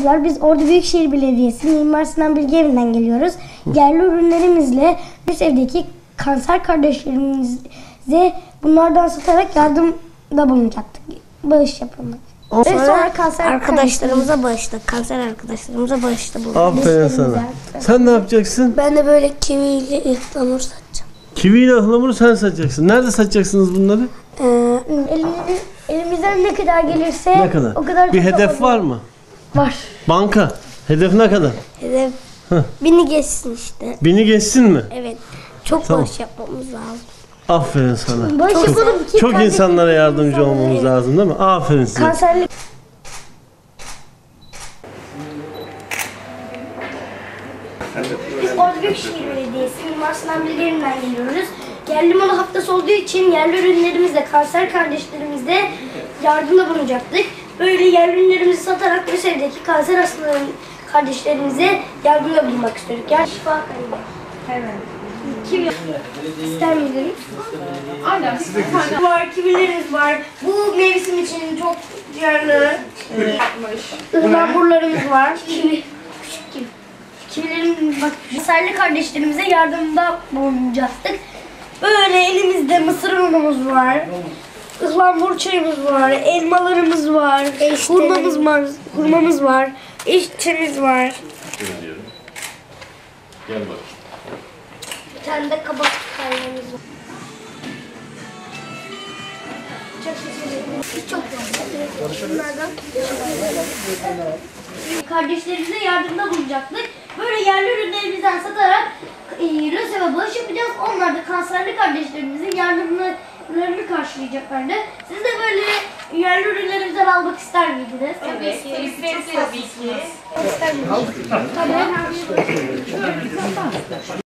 Merhabalar, biz Ordu Büyükşehir Belediyesi Mimar Sinan Bilgi Evi'nden geliyoruz. Yerli ürünlerimizle Bursa'daki kanser kardeşlerimize bunlardan satarak yardımda bulunacaktık. Bağış yapılmak. Ve sonra kanser arkadaşlarımıza bağışladık. Kanser arkadaşlarımıza bağışladık. Aferin sana. Sen ne yapacaksın? Ben de böyle kiviyle ıhlamur satacağım. Kiviyle ıhlamuru sen satacaksın. Nerede satacaksınız bunları? Elimizden ne kadar gelirse Ne kadar? o kadar Bir çok hedef alırız. var mı? Var. Banka. Hedef ne kadar? Hedef Heh. 1000'i geçsin işte. 1000'i geçsin mi? Evet. Çok Tamam. bağış yapmamız lazım. Aferin sana. Bağış yapalım ki Çok insanlara yardımcı insanlara olmamız lazım değil mi? Aferin size. kanserlik. Biz Ordu Büyükşehir Belediyesi Mimar Sinan Bilgi Evi'nden geliyoruz. Yerli malı haftası olduğu için yerli ürünlerimizle kanser kardeşlerimize yardımda bulunacaktık. Böyle yerli ürünlerimizi satarak Bursa'daki kanser hastalarının kardeşlerimize yardımda bulunmak istedik. Yani şifa kaynağı. Evet. Kivi ister miydiniz? Aynen. Var, kivilerimiz var. Bu mevsim için çok yararlı. Ihlamurlarımız var. Kivi. Küçük kivi. Kivilerin bak kanserli kardeşlerimize yardımda bulunacaktık. Böyle elimizde mısır unumuz var. Ihlamur çayımız var. Elmalarımız var. Hurmamız var. Eşçemiz var. Gel bak. Bir tane de kabak kaynağımız var. Çok güzel. Bunlardan kardeşlerimize yardımda bulunacaktık. Böyle yerli ürünlerimizden satarak RÖSEV'e bağış yapacağız. Onlar da kanserli kardeşlerimizin yardımlarını karşılayacaklardı. Siz de böyle yerli ürünlerimizden almak ister miydiniz? Evet, isteriz tabii ki. İster miydiniz? Tamam.